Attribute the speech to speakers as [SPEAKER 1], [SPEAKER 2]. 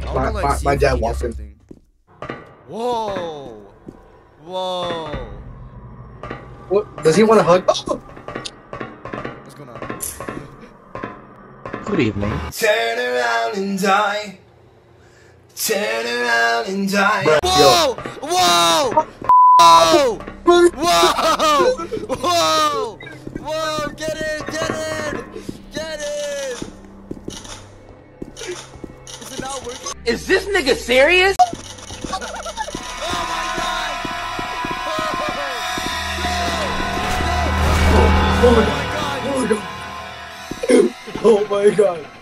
[SPEAKER 1] My dad walked in.
[SPEAKER 2] Whoa! Whoa!
[SPEAKER 1] What? Does he want a hug? Oh!
[SPEAKER 2] What's going on?
[SPEAKER 3] Good evening.
[SPEAKER 4] Turn around and die. Turn around and die.
[SPEAKER 2] Whoa! Whoa! Whoa! Whoa! Whoa! Whoa! Get in! Get in! Get in! Is it not working?
[SPEAKER 3] Is this nigga serious?
[SPEAKER 2] Oh my god!
[SPEAKER 1] Oh my god! Oh my god!